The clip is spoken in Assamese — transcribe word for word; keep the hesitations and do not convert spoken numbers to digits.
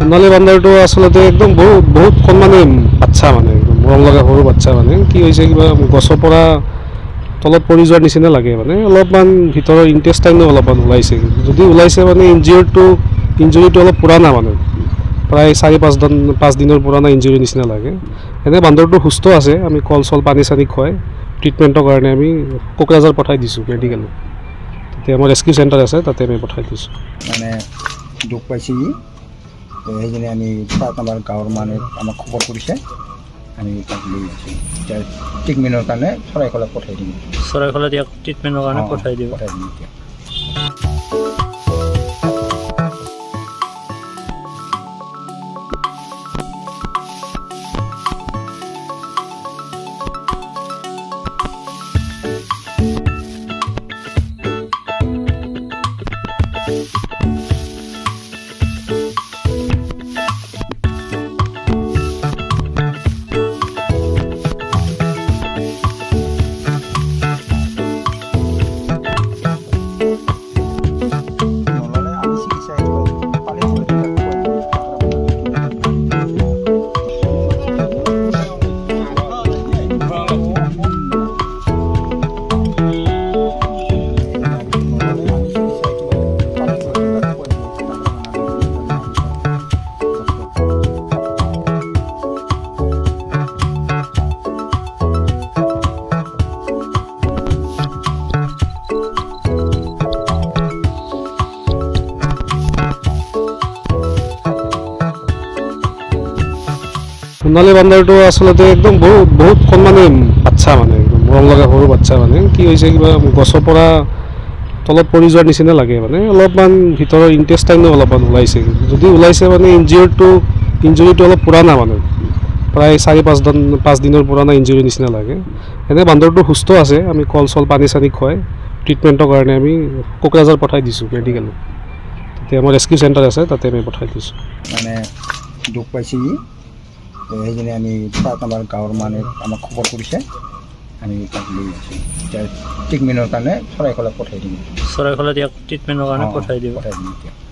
সোণালী বান্দৰটো আচলতে একদম বহুত বহুত কম মানে বাচ্চা মানে মৰম লগা সৰু বাচ্চা মানে কি হৈছে কিবা গছৰ পৰা তলত পৰি যোৱাৰ নিচিনা লাগে মানে অলপমান ভিতৰৰ ইণ্টেষ্টাইনো অলপমান ওলাইছে যদি ওলাইছে মানে ইঞ্জুৰিটো ইঞ্জুৰিটো অলপ পুৰাণা মানে প্ৰায় চাৰি পাঁচ দিন পাঁচ দিনৰ পুৰণা ইঞ্জুৰি নিচিনা লাগে এনে বান্দৰটো সুস্থ আছে আমি কল চল পানী চানী খুৱাই ট্ৰিটমেণ্টৰ কাৰণে আমি কোকৰাঝাৰ পঠাই দিছোঁ মেডিকেলত তাতে আমাৰ ৰেস্কিউ চেণ্টাৰ আছে তাতে আমি পঠাই দিছোঁ মানে দুখ পাইছে ই সেইজনে আমি তাত আমাৰ গাঁৱৰ মানুহে আমাক খবৰ কৰিছে আমি তাক লৈ আছোঁ এতিয়া ট্ৰিটমেণ্টৰ কাৰণে চৰাইখোলাত পঠাই দিম চৰাইখোলাত ইয়াক ট্ৰিটমেণ্টৰ কাৰণে পঠাই দিব পঠাই দিম এতিয়া সোণালী বান্দৰটো আচলতে একদম বহুত বহুত কম মানে বাচ্চা মানে মৰম লগা সৰু বাচ্চা মানে কি হৈছে কিবা গছৰ পৰা তলত পৰি যোৱাৰ নিচিনা লাগে মানে অলপমান ভিতৰৰ ইণ্টেষ্টাইনো অলপমান ওলাইছে যদি ওলাইছে মানে ইঞ্জুৰিটো ইঞ্জুৰিটো অলপ পুৰাণা মানে প্ৰায় চাৰি পাঁচ দিন পাঁচ দিনৰ পুৰণা ইঞ্জুৰি নিচিনা লাগে এনে বান্দৰটো সুস্থ আছে আমি কল চল পানী চানী খুৱাই ট্ৰিটমেণ্টৰ কাৰণে আমি কোকৰাঝাৰ পঠাই দিছোঁ মেডিকেলত তাতে আমাৰ ৰেস্কিউ চেণ্টাৰ আছে তাতে আমি পঠাই দিছোঁ মানে দুখ পাইছে ই সেইজনে আমি তাত আমাৰ গাঁৱৰ মানুহে আমাক খবৰ কৰিছে আমি তাক লৈ আছোঁ এতিয়া ট্ৰিটমেণ্টৰ কাৰণে চৰাইখোলাত পঠাই দিম চৰাইখোলাত ইয়াক ট্ৰিটমেণ্টৰ কাৰণে পঠাই দিব পঠাই দিম এতিয়া